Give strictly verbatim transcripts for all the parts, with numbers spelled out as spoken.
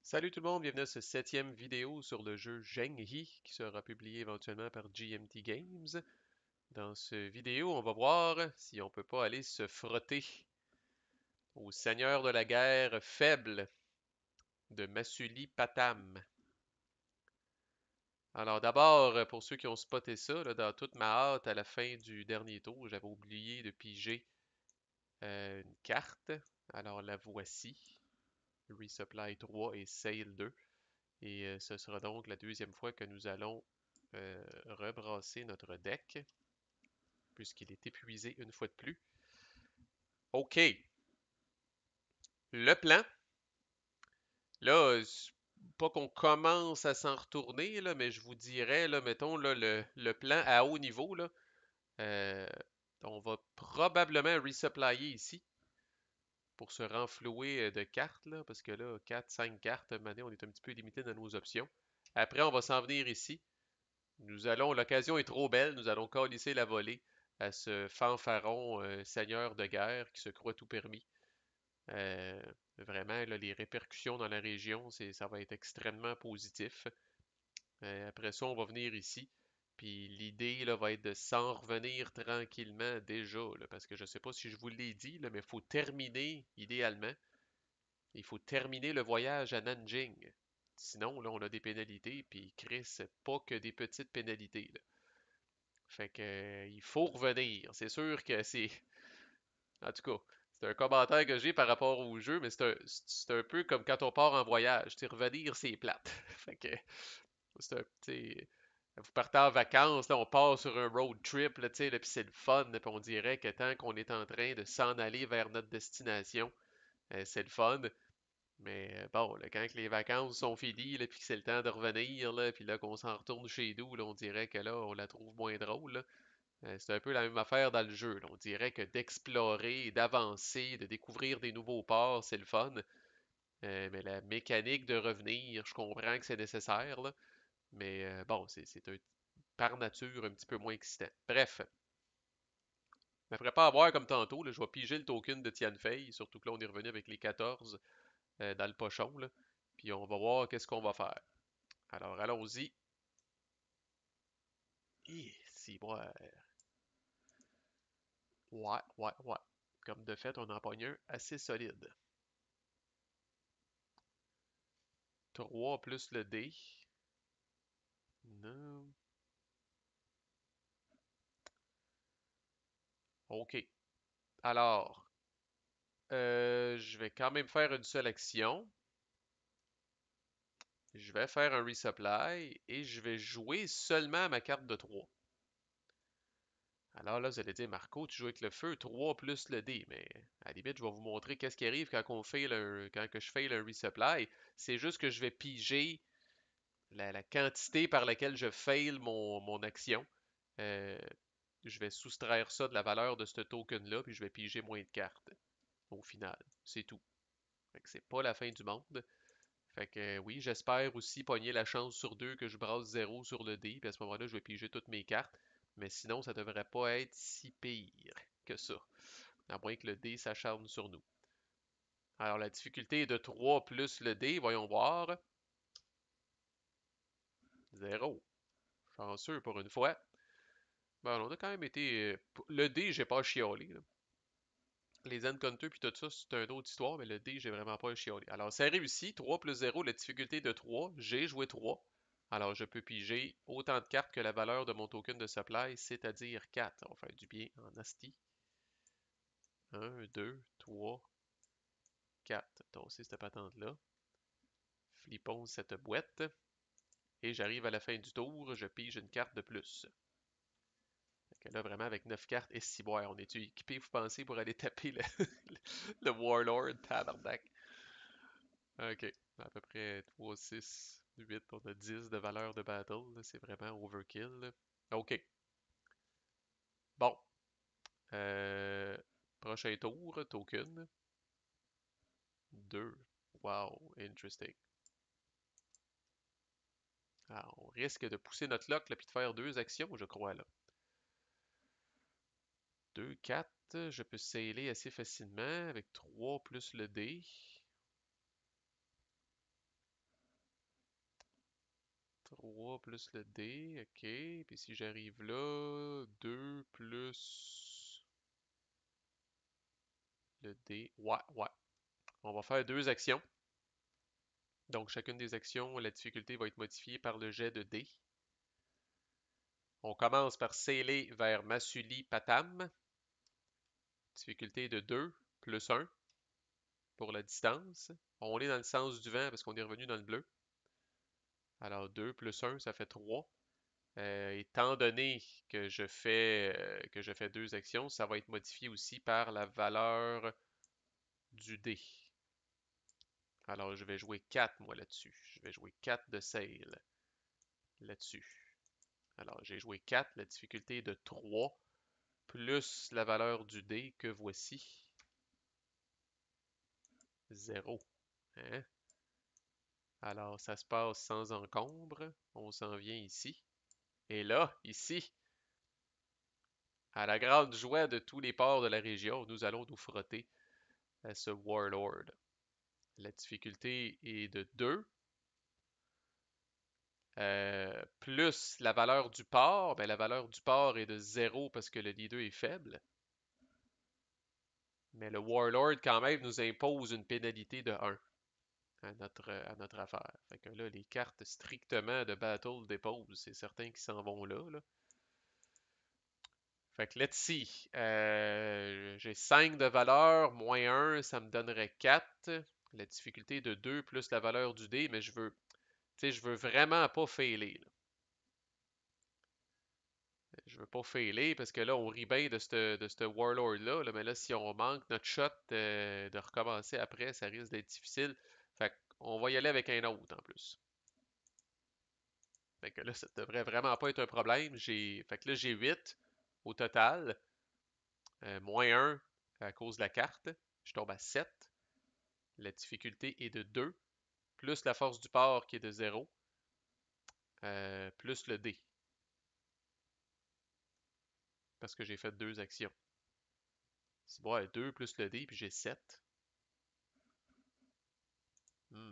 Salut tout le monde, bienvenue à ce septième vidéo sur le jeu Zhenghe qui sera publié éventuellement par G M T Games. Dans ce vidéo, on va voir si on peut pas aller se frotter au seigneur de la guerre faible de Masulipatam. Alors d'abord, pour ceux qui ont spoté ça, là, dans toute ma hâte à la fin du dernier tour, j'avais oublié de piger euh, une carte. Alors la voici, Resupply trois et Sale deux. Et euh, ce sera donc la deuxième fois que nous allons euh, rebrasser notre deck, puisqu'il est épuisé une fois de plus. OK. Le plan. Là, euh, pas qu'on commence à s'en retourner, là, mais je vous dirais, là, mettons, là, le, le plan à haut niveau, là, euh, on va probablement resupplier ici pour se renflouer euh, de cartes, là, parce que là, quatre cinq cartes, maintenant, on est un petit peu limité dans nos options. Après, on va s'en venir ici. Nous allons, l'occasion est trop belle, nous allons calisser la volée à ce fanfaron euh, seigneur de guerre qui se croit tout permis. Euh, Vraiment, là, les répercussions dans la région, c'est, ça va être extrêmement positif. Euh, après ça, on va venir ici. Puis l'idée là, va être de s'en revenir tranquillement déjà, là, parce que je ne sais pas si je vous l'ai dit, là, mais il faut terminer, idéalement, il faut terminer le voyage à Nanjing. Sinon, là, on a des pénalités, puis Chris, c'est pas que des petites pénalités, là. Fait que, euh, il faut revenir. C'est sûr que c'est. En tout cas, c'est un commentaire que j'ai par rapport au jeu, mais c'est un, c'est un peu comme quand on part en voyage. Tu sais, revenir, c'est plate. Fait que, c'est un, tu sais, vous partez en vacances, là, on part sur un road trip, là, tu sais, là, puis c'est le fun, là, puis on dirait que tant qu'on est en train de s'en aller vers notre destination, euh, c'est le fun. Mais euh, bon, là, quand que les vacances sont finies, là, puis que c'est le temps de revenir, là, puis là qu'on s'en retourne chez nous, là, on dirait que là, on la trouve moins drôle, là. Euh, c'est un peu la même affaire dans le jeu, là. On dirait que d'explorer, d'avancer, de découvrir des nouveaux ports, c'est le fun. Euh, mais la mécanique de revenir, je comprends que c'est nécessaire, là. Mais euh, bon, c'est c'est un- par nature un petit peu moins excitant. Bref, je ne me ferais pas avoir comme tantôt, là, je vais piger le token de Tianfei, surtout que là on est revenu avec les quatorze euh, dans le pochon, là. Puis on va voir qu'est-ce qu'on va faire. Alors allons-y. Hi, si, moi, ouais, ouais, ouais. Comme de fait, on en pogne un assez solide. Trois plus le dé. Non. OK. Alors, euh, je vais quand même faire une seule action. Je vais faire un resupply et je vais jouer seulement ma carte de trois. Alors là, vous allez dire, Marco, tu joues avec le feu, trois plus le dé. Mais à la limite, je vais vous montrer qu'est-ce qui arrive quand, on fail un- quand que je fail un resupply. C'est juste que je vais piger la, la quantité par laquelle je fail mon, mon action. Euh, je vais soustraire ça de la valeur de ce token-là, puis je vais piger moins de cartes au final. C'est tout. Fait que c'est pas la fin du monde. Fait que euh, oui, j'espère aussi pogner la chance sur deux que je brasse zéro sur le dé, puis à ce moment-là, je vais piger toutes mes cartes. Mais sinon, ça devrait pas être si pire que ça. À moins que le dé s'acharne sur nous. Alors la difficulté est de trois plus le dé, voyons voir. Zéro. Chanceux pour une fois. Bon, on a quand même été. euh, Le dé, j'ai pas chiolé, là. Les encounters puis tout ça, c'est une autre histoire, mais le dé, j'ai vraiment pas chiolé. Alors, ça réussit. trois plus zéro, la difficulté de trois. J'ai joué trois. Alors, je peux piger autant de cartes que la valeur de mon token de supply, c'est-à-dire quatre. On va faire du bien en asti. un, deux, trois, quatre. Donc, c'est cette patente-là. Flippons cette boîte. Et j'arrive à la fin du tour, je pige une carte de plus. Fait que là, vraiment, avec neuf cartes, et si boire, on est-tu équipé, vous pensez, pour aller taper le, le Warlord, tabarnak? Ok, à peu près trois, six, huit, on a dix de valeur de battle, là. C'est vraiment overkill, là. Ok, bon. Euh, Prochain tour, token. Deux. Wow, interesting. Ah, on risque de pousser notre lock, là, puis de faire deux actions, je crois, là. Deux, quatre, je peux scaler assez facilement avec trois plus le dé. trois plus le D, ok. Puis si j'arrive là, deux plus le D. Ouais, ouais. On va faire deux actions. Donc, chacune des actions, la difficulté va être modifiée par le jet de dés. On commence par sailer vers Masuli Patam. Difficulté de deux plus un pour la distance. On est dans le sens du vent parce qu'on est revenu dans le bleu. Alors deux plus un, ça fait trois. Euh, étant donné que je fais euh, que je fais deux actions, ça va être modifié aussi par la valeur du dé. Alors je vais jouer quatre moi là-dessus. Je vais jouer quatre de sail là-dessus. Alors j'ai joué quatre, la difficulté est de trois, plus la valeur du dé que voici. zéro. Hein? Alors ça se passe sans encombre. On s'en vient ici. Et là, ici, à la grande joie de tous les ports de la région, nous allons nous frotter à ce Warlord. La difficulté est de deux. Euh, plus la valeur du port, ben la valeur du port est de zéro parce que le leader est faible. Mais le Warlord, quand même, nous impose une pénalité de un à notre, à notre affaire. Fait que là, les cartes strictement de Battle déposent. C'est certain qu'ils s'en vont là, là. Fait que let's see. Euh, j'ai cinq de valeur, moins un, ça me donnerait quatre. La difficulté est de deux plus la valeur du dé, mais je veux, tu sais, je veux vraiment pas failer, là. Je veux pas failer parce que là, on rit bien de ce de ce Warlord-là, là, mais là, si on manque notre shot euh, de recommencer après, ça risque d'être difficile. Fait qu'on va y aller avec un autre en plus. Fait que là, ça devrait vraiment pas être un problème. J'ai, fait que là, j'ai huit au total, euh, moins un à cause de la carte. Je tombe à sept. La difficulté est de deux, plus la force du port qui est de zéro, euh, plus le dé, parce que j'ai fait deux actions. C'est bon, deux plus le dé, puis j'ai sept. Hmm.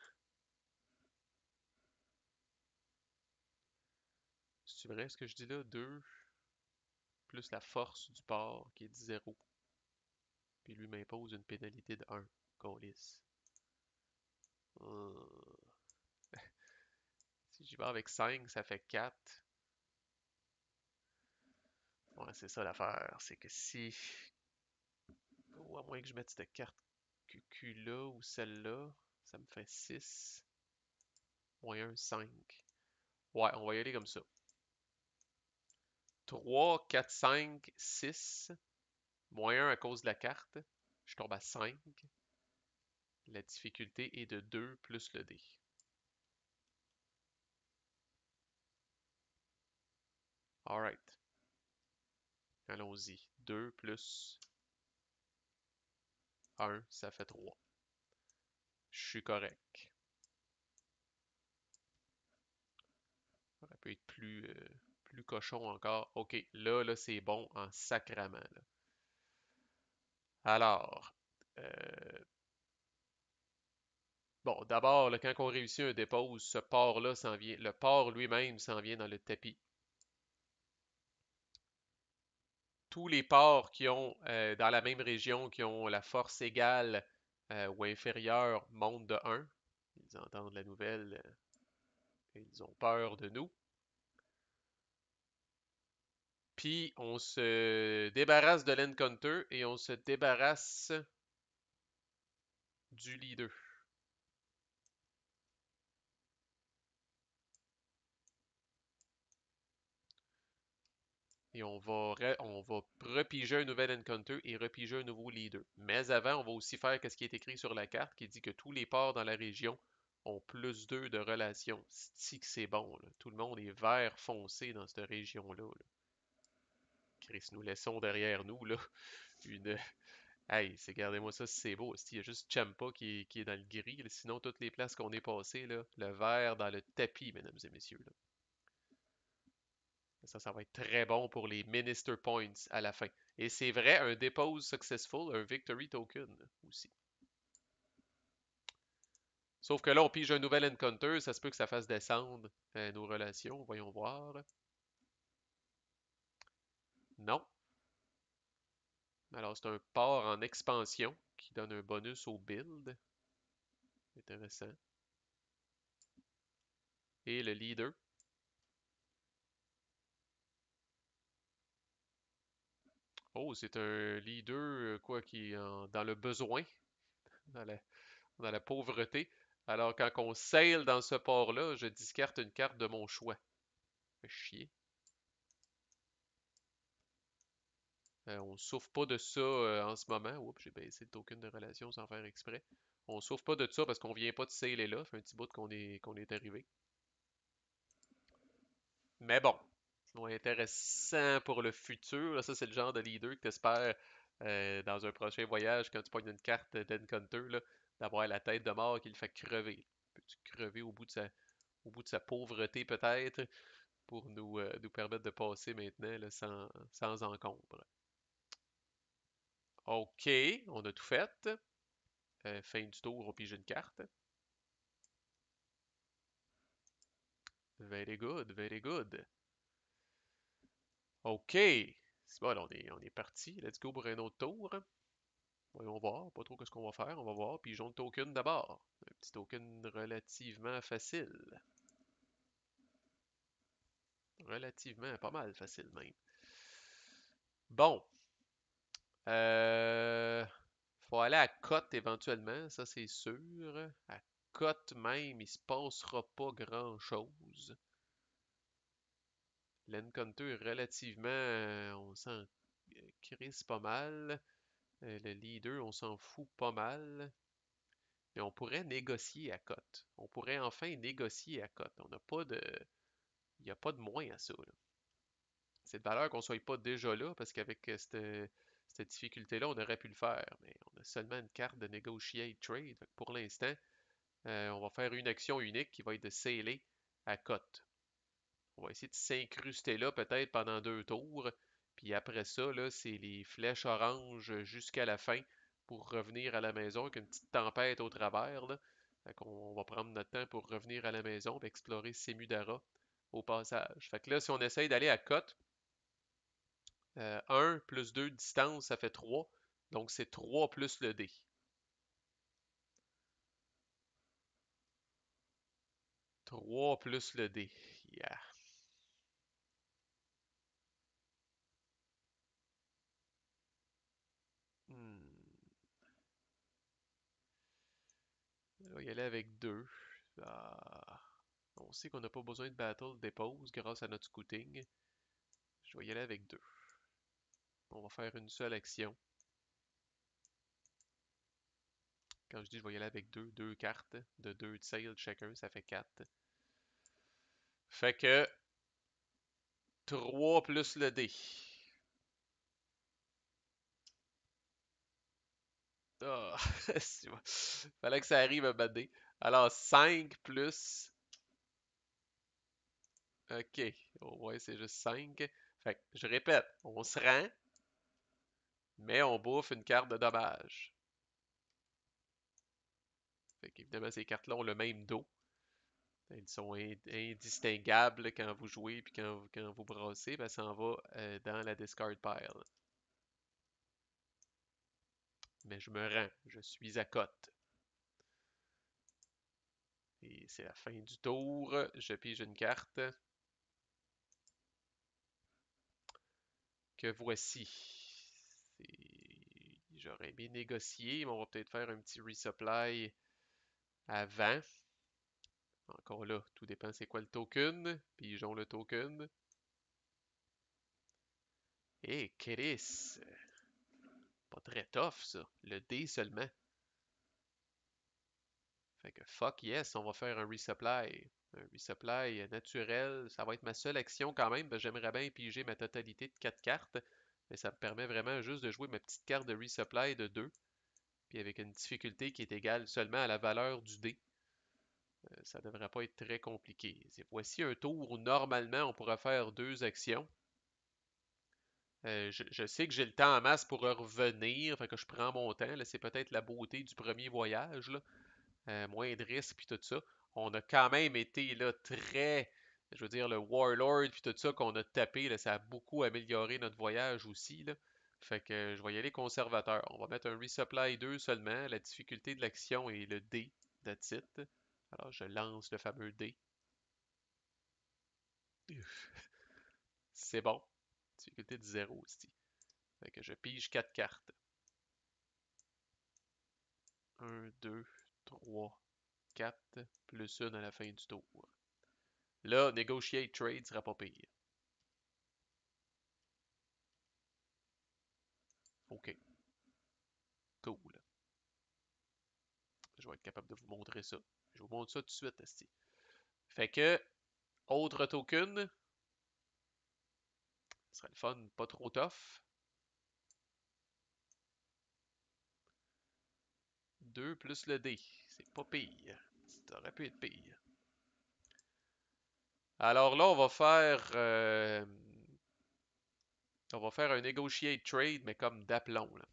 C'est vrai ce que je dis là? Deux plus la force du port qui est de zéro. Puis lui m'impose une pénalité de un. Colis. Hmm. Si j'y vais avec cinq, ça fait quatre. Ouais, c'est ça l'affaire. C'est que si. Ou à moins que je mette cette carte Q Q là ou celle-là, ça me fait six. Moins un, cinq. Ouais, on va y aller comme ça. trois, quatre, cinq, six. Moins un à cause de la carte. Je tombe à cinq. La difficulté est de deux plus le dé. Alright. Allons-y. deux plus un, ça fait trois. Je suis correct. Ça peut être plus, euh, plus cochon encore. OK, là, là, c'est bon en sacrament, là. Alors, euh, bon, d'abord, là, quand on réussit un dépose, ce port-là s'en vient. Le port lui-même s'en vient dans le tapis. Tous les ports qui ont, euh, dans la même région, qui ont la force égale euh, ou inférieure, montent de un. Ils entendent la nouvelle, euh, et ils ont peur de nous. Puis on se débarrasse de l'encounter et on se débarrasse du leader. Et on va, on va repiger un nouvel encounter et repiger un nouveau leader. Mais avant, on va aussi faire ce qui est écrit sur la carte qui dit que tous les ports dans la région ont plus deux de relation. Si que c'est bon, là. Tout le monde est vert foncé dans cette région-là, là. Chris, nous laissons derrière nous là, une. Hey, c'est gardez-moi ça si c'est beau. Il y a juste Champa qui est, qui est dans le gris, là. Sinon, toutes les places qu'on est passées, là, le vert dans le tapis, mesdames et messieurs, là. Ça, ça va être très bon pour les Minister Points à la fin. Et c'est vrai, un Depose Successful, un Victory Token aussi. Sauf que là, on pige un nouvel encounter, ça se peut que ça fasse descendre euh, nos relations. Voyons voir. Non. Alors, c'est un port en expansion qui donne un bonus au build. Intéressant. Et le leader. Oh, c'est un leader, euh, quoi, qui est en- dans le besoin, dans la, dans la pauvreté. Alors, quand on sail dans ce port-là, je discarte une carte de mon choix. Fait chier. Euh, on souffre pas de ça euh, en ce moment. Oups, j'ai baissé le token de relation sans faire exprès. On souffre pas de ça parce qu'on vient pas de sailer là. Ça fait un petit bout qu'on est, qu'on est arrivé. Mais bon, c'est intéressant pour le futur. Là, ça, c'est le genre de leader que tu espères dans un prochain voyage quand tu pognes une carte d'Encounter, là, d'avoir la tête de mort qui le fait crever. Peux-tu crever au bout de sa, au bout de sa pauvreté peut-être pour nous, euh, nous permettre de passer maintenant là, sans, sans encombre. OK, on a tout fait. Euh, fin du tour, on pige une carte. Very good, very good. OK. C'est bon, là, on est, on est parti. Let's go pour un autre tour. Voyons voir, pas trop qu'est-ce qu'on va faire. On va voir. Pigeon de token d'abord. Un petit token relativement facile. Relativement, pas mal facile même. Bon. Euh, faut aller à cote éventuellement, ça c'est sûr. À cote même, il se passera pas grand-chose. L'encounter est relativement, euh, on s'en crisse pas mal. Euh, le leader, on s'en fout pas mal. Mais on pourrait négocier à cote. On pourrait enfin négocier à cote. On n'a pas de. Il n'y a pas de moins à ça, là. C'est de valeur qu'on ne soit pas déjà là, parce qu'avec euh, cette, cette difficulté-là, on aurait pu le faire. Mais on a seulement une carte de Negotiate Trade. Fait que pour l'instant, euh, on va faire une action unique qui va être de sceller à cote. On va essayer de s'incruster là peut-être pendant deux tours. Puis après ça, là, c'est les flèches oranges jusqu'à la fin pour revenir à la maison avec une petite tempête au travers, là. Fait qu'on on va prendre notre temps pour revenir à la maison et explorer Semudara au passage. Fait que là, si on essaye d'aller à cote, euh, un plus deux distance, ça fait trois. Donc c'est trois plus le dé. Trois plus le dé. Yeah. Hmm. On va y aller avec deux. Ah. On sait qu'on n'a pas besoin de battle dépose grâce à notre scouting. Je vais y aller avec deux. On va faire une seule action. Quand je dis je vais y aller avec deux, deux cartes de deux de sale chacun, ça fait quatre. Fait que trois plus le dé. Ah, fallait que ça arrive à battre. Alors cinq plus. Ok, oh, ouais, c'est juste cinq. Fait que je répète, on se rend, mais on bouffe une carte de dommage. Fait qu'évidemment, ces cartes-là ont le même dos. Ils sont indistinguables quand vous jouez puis quand, quand vous brassez, ben, ça en va euh, dans la discard pile. Mais je me rends, je suis à cote. Et c'est la fin du tour. Je pige une carte que voici. J'aurais bien négocié, mais on va peut-être faire un petit resupply avant. Encore là, tout dépend c'est quoi le token. Pigeons le token. Et Chris, pas très tough ça. Le dé seulement. Fait que fuck yes, on va faire un resupply. Un resupply naturel. Ça va être ma seule action quand même. J'aimerais bien piger ma totalité de quatre cartes. Mais ça me permet vraiment juste de jouer ma petite carte de resupply de deux. Puis avec une difficulté qui est égale seulement à la valeur du dé. Euh, ça ne devrait pas être très compliqué. Voici un tour où normalement on pourra faire deux actions. Euh, je, je sais que j'ai le temps en masse pour revenir, fait que je prends mon temps. C'est peut-être la beauté du premier voyage, là. euh, moins de risques, puis tout ça. On a quand même été là très, je veux dire, le Warlord, puis tout ça qu'on a tapé, là, ça a beaucoup amélioré notre voyage aussi, là. Fait que je vais y aller conservateur. On va mettre un Resupply deux seulement. La difficulté de l'action est le D, that's it. Alors je lance le fameux D. C'est bon. Difficulté de zéro ici. Fait que je pige quatre cartes. Un, deux, trois, quatre, plus une à la fin du tour. Là, Negotiate Trade sera pas pire. OK, cool. Je vais être capable de vous montrer ça. Je vous montre ça tout de suite, esti. Fait que, autre token, ce serait le fun, pas trop tough. Deux plus le D, c'est pas pire. Ça aurait pu être pire. Alors là, on va faire... euh, on va faire un Negotiate Trade, mais comme d'aplomb, là.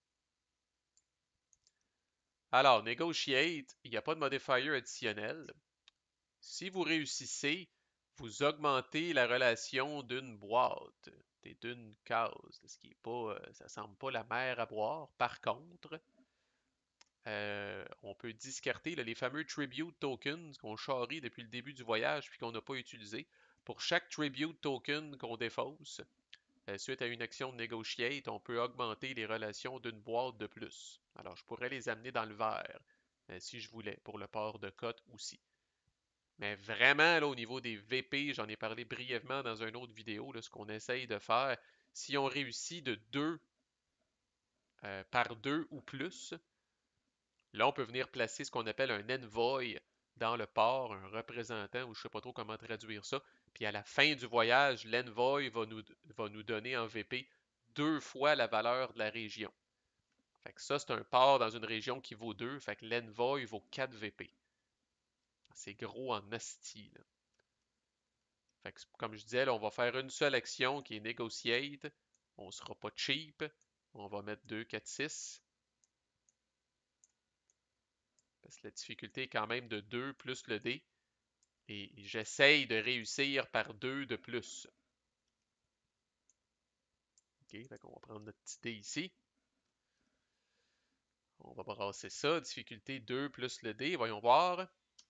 Alors, Negotiate, il n'y a pas de modifier additionnel. Si vous réussissez, vous augmentez la relation d'une boîte et d'une case, ce qui est pas, euh, ça semble pas la mer à boire. Par contre, euh, on peut discarter là, les fameux Tribute Tokens qu'on charrie depuis le début du voyage puis qu'on n'a pas utilisé. Pour chaque Tribute Token qu'on défausse, euh, suite à une action de Negotiate, on peut augmenter les relations d'une boîte de plus. Alors, je pourrais les amener dans le vert, euh, si je voulais, pour le port de cote aussi. Mais vraiment, là, au niveau des V P, j'en ai parlé brièvement dans une autre vidéo, là, ce qu'on essaye de faire, si on réussit de deux euh, par deux ou plus, là, on peut venir placer ce qu'on appelle un envoy dans le port, un représentant, ou je ne sais pas trop comment traduire ça. Puis à la fin du voyage, l'envoy va nous, va nous donner en V P deux fois la valeur de la région. Fait que ça, c'est un port dans une région qui vaut deux, fait que l'envoy vaut quatre V P. C'est gros en asti, là. Fait que, comme je disais, là, on va faire une seule action qui est Negotiate. On ne sera pas cheap. On va mettre deux, quatre, six. Parce que la difficulté est quand même de deux plus le dé. Et j'essaye de réussir par deux de plus. OK, fait qu'on va prendre notre petit dé ici. On va brasser ça. Difficulté deux plus le dé. Voyons voir.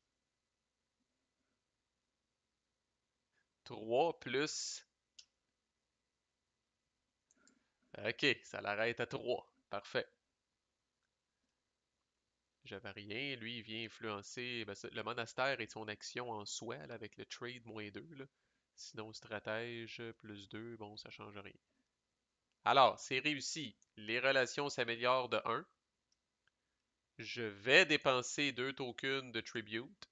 trois plus. OK, ça l'arrête à trois. Parfait. J'avais rien. Lui, il vient influencer. Ben, le monastère est son action en soi, là, avec le trade moins deux. Là. Sinon, stratège plus deux, bon, ça change rien. Alors, c'est réussi. Les relations s'améliorent de un. Je vais dépenser deux tokens de tribute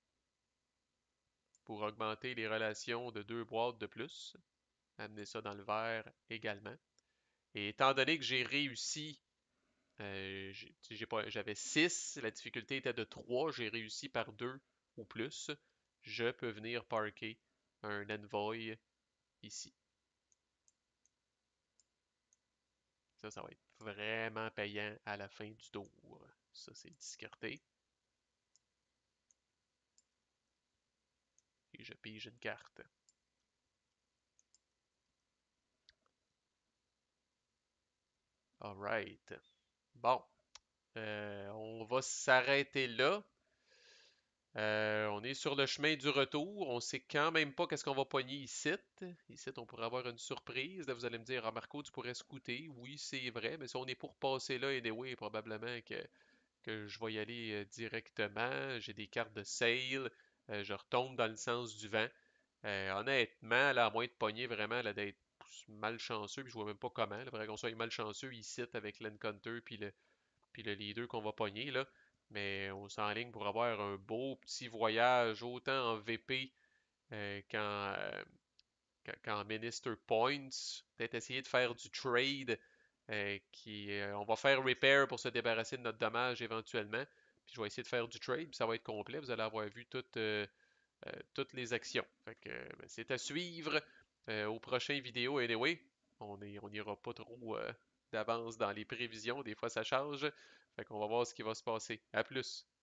pour augmenter les relations de deux boîtes de plus. Amener ça dans le vert également. Et étant donné que j'ai réussi, euh, j'ai pas, j'avais six, la difficulté était de trois, j'ai réussi par deux ou plus, je peux venir parker un envoy ici. Ça, ça va être vraiment payant à la fin du tour. Ça, c'est discarté. Et je pige une carte. Alright. Bon. Euh, on va s'arrêter là. Euh, on est sur le chemin du retour. On sait quand même pas qu'est-ce qu'on va pogner ici. Ici, on pourrait avoir une surprise. Là, vous allez me dire, ah Marco, tu pourrais scouter. Oui, c'est vrai, mais si on est pour passer là, anyway, probablement que, que je vais y aller euh, directement. J'ai des cartes de sale. Euh, je retombe dans le sens du vent. Euh, honnêtement, là, à moins de pogner vraiment, là, d'être malchanceux, puis je vois même pas comment. Il faudrait qu'on soit malchanceux ici avec l'encounter puis le, puis le leader qu'on va pogner, là. Mais on s'enligne pour avoir un beau petit voyage, autant en V P euh, qu'en euh, qu'en- qu'en Minister Points. Peut-être essayer de faire du trade. euh, qui, euh, on va faire repair pour se débarrasser de notre dommage éventuellement. Puis je vais essayer de faire du trade, puis ça va être complet. Vous allez avoir vu toute, euh, euh, toutes les actions. Fait que, euh, ben, c'est à suivre euh, aux prochaines vidéos. Anyway, on est, on n'ira pas trop euh, d'avance dans les prévisions. Des fois, ça change. Fait qu'on va voir ce qui va se passer. À plus.